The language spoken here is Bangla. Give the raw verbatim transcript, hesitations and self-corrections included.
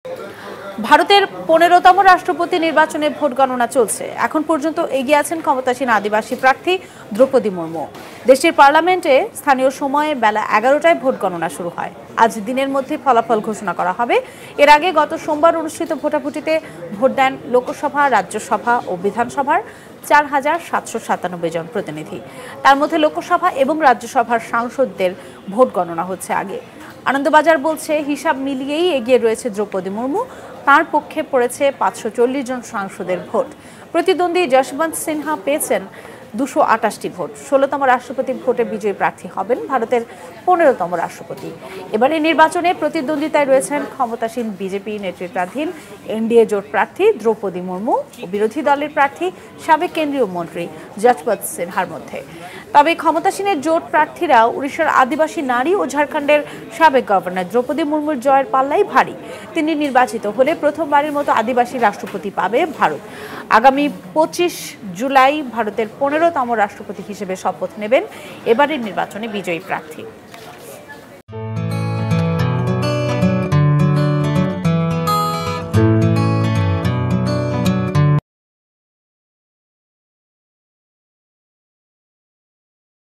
ভারতের পনেরোতম রাষ্ট্রপতি নির্বাচনে ভোট গণনা চলছে। এখন পর্যন্ত এগিয়ে আছেন ক্ষমতাসীন আদিবাসী প্রার্থী দ্রৌপদী মুর্মু। দেশটির পার্লামেন্টে স্থানীয় সময়ে বেলা এগারোটায় ভোট গণনা শুরু হয়। আজ দিনের মধ্যে ফলাফল ঘোষণা করা হবে। এর আগে গত সোমবার অনুষ্ঠিত ভোটাভুটিতে ভোট দেন লোকসভা, রাজ্যসভা ও বিধানসভার চার হাজার সাতশো সাতানব্বই জন প্রতিনিধি। তার মধ্যে লোকসভা এবং রাজ্যসভার সাংসদদের ভোট গণনা হচ্ছে আগে। আনন্দবাজার বলছে, হিসাব মিলিয়েই এগিয়ে রয়েছে দ্রৌপদী মুর্মু। তার পক্ষে পড়েছে পাঁচশো চল্লিশ জন সাংসদের ভোট। প্রতিদ্বন্দ্বী যশবন্ত সিনহা পেয়েছেন দুশো আটাশটি ভোট। ষোলোতম রাষ্ট্রপতি ভোটে বিজয়ী প্রার্থী হবেন ভারতের পনেরোতম রাষ্ট্রপতি। এবারে নির্বাচনে প্রতিদ্বন্দ্বিতায় রয়েছেন ক্ষমতাসীন বিজেপি নেতৃত্বাধীন এনডিএ জোট প্রার্থী দ্রৌপদী মুর্মু ও বিরোধী দলের প্রার্থী সাবেক কেন্দ্রীয় মন্ত্রী যশবন্ত সিনহার মধ্যে। তবে ক্ষমতাসীনের জোট প্রার্থীরা উড়িষ্যার আদিবাসী নারী ও ঝাড়খণ্ডের সাবেক গভর্নর দ্রৌপদী মুর্মুর জয়ের পাল্লাই ভারী। তিনি নির্বাচিত হলে প্রথমবারের মতো আদিবাসী রাষ্ট্রপতি পাবে ভারত। আগামী পঁচিশ জুলাই ভারতের পনেরোতম রাষ্ট্রপতি হিসেবে শপথ নেবেন এবারের নির্বাচনে বিজয়ী প্রার্থী।